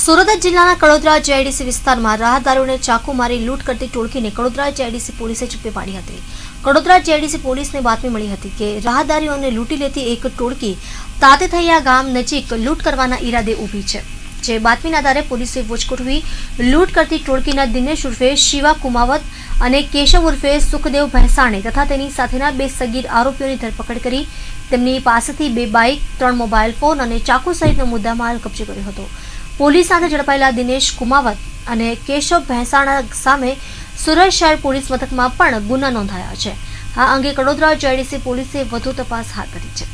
સુરત જિલ્લાના કડોદરા જેઆઈડીસી વિસ્તારમાં રાહદારીઓને ચાકુ મારી લૂંટ કરતી ટોળકીને કડોદરા જેઆઈડીસી પોલીસે ઝડપી પાડી હતી। કડોદરા જેઆઈડીસી પોલીસને બાતમી મળી હતી કે રાહદારીઓને લૂંટી લેતી એક ટોળકી તાતેથૈયા ગામ નજીક લૂંટ કરવાના ઈરાદે ઊભી છે। જે બાતમીના આધારે પોલીસે વોચ ગોઠવી લૂંટ કરતી ટોળકીના દિનેશ ઉર્ફે શિવા કુમાવત અને કેશવ ઉર્ફે સુખદેવ ભેંસાણે તથા તેની સાથેના બે સગીર આરોપીઓની ધરપકડ કરી તેમની પાસેથી 2 બાઇક, 3 મોબાઈલ ફોન અને ચાકુ સહિતનો મુદ્દામાલ કબજે કર્યો હતો। પોલીસ સાથે ઝડપાયેલા દિનેશ કુમાવત અને કેશવ ભેંસાણા સામે સુરત શહેર પોલીસ મથકમાં પણ ગુના નોંધાયા છે। આ અંગે કડોદરા જેઆઈડીસી પોલીસે વધુ તપાસ હાથ ધરી છે।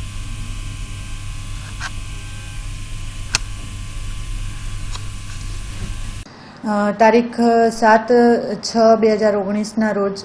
તારીખ 7/6/2019 રોજ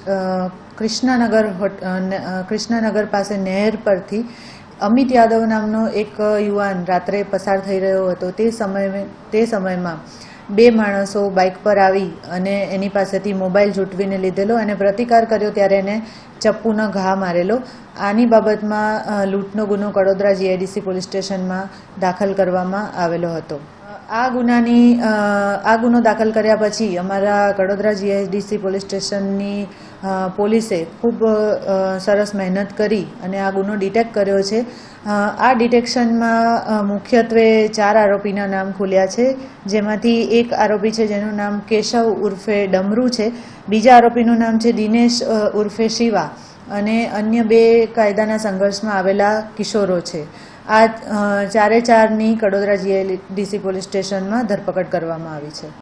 કૃષ્ણનગર પાસે નહેર પરથી અમિત યાદવ નામનો એક યુવાન રાત્રે પસાર થઈ રહ્યો હતો। તે સમયમાં 2 માણસો બાઇક પર આવી અને એની પાસેથી મોબાઈલ ઝૂંટવીને લીધેલો અને પ્રતિકાર કર્યો ત્યારે એને ચપ્પુનો ઘા મારેલો। આની બાબતમાં લૂંટનો ગુનો કડોદરા જીઆઈડીસી પોલીસ સ્ટેશનમાં દાખલ કરવામાં આવેલો હતો। આ ગુનો દાખલ કર્યા પછી અમારા કડોદરા જીઆઈડીસી પોલીસ સ્ટેશનની પોલીસે ખૂબ સરસ મહેનત કરી અને આ ગુનો ડિટેક્ટ કર્યો છે। આ ડિટેક્શનમાં મુખ્યત્વે 4 આરોપીના નામ ખુલ્યા છે, જેમાંથી એક આરોપી છે જેનું નામ કેશવ ઉર્ફે ડમરૂ છે, બીજા આરોપીનું નામ છે દિનેશ ઉર્ફે શિવા અને અન્ય 2 કાયદાના સંઘર્ષમાં આવેલા કિશોરો છે। આ 4ની કડોદરા જીઆઈડીસી પોલીસ સ્ટેશનમાં ધરપકડ કરવામાં આવી છે।